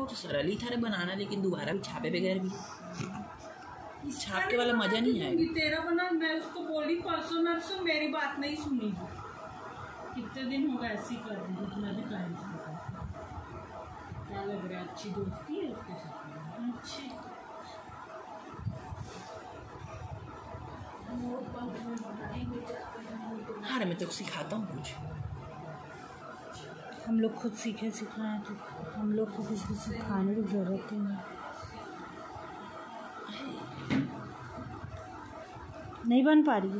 तो सरल ही था रे बनाना, लेकिन दोबारा भी छापे बगैर भी छाप के वाला मजा नहीं आएगा। तेरा बना, मैं उसको बोली परसों नरसों, मेरी बात नहीं सुनी। कितने दिन हो गए ऐसी कर रही हूँ, मैं भी कहीं से क्या लग रहा है, अच्छी दोस्ती है उसके साथ। अच्छी हाँ मैं तो सिखाता हूँ कुछ। हम लोग खुद सीखे सिखाएं तो हम लोग को किसी को सिखाने की ज़रूरत ही नहीं बन पा रही है।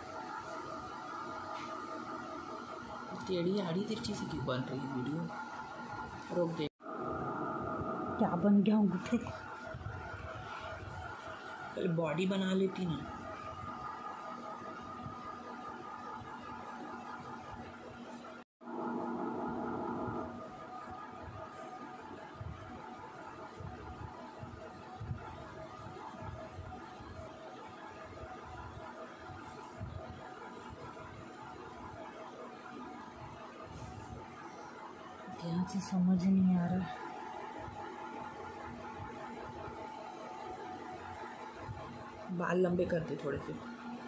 टेढ़ी आड़ी तिरछी से क्यों बन रही है वीडियो? रोक दे। क्या बन गया हूँ फिर? पहले बॉडी बना लेती ना। ध्यान से समझ नहीं आ रहा। बाल लंबे कर दे थोड़े से।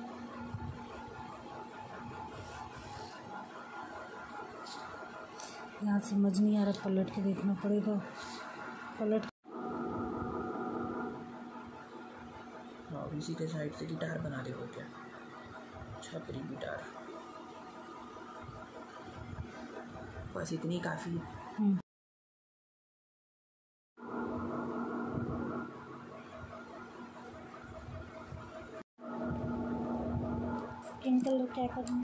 यहाँ समझ नहीं आ रहा, पलट के देखना पड़ेगा। पलट हाँ इसी के साइड से गिटार बना दे। हो क्या छपरी गिटार, बस इतनी काफ़ी। स्किन कलर क्या करना?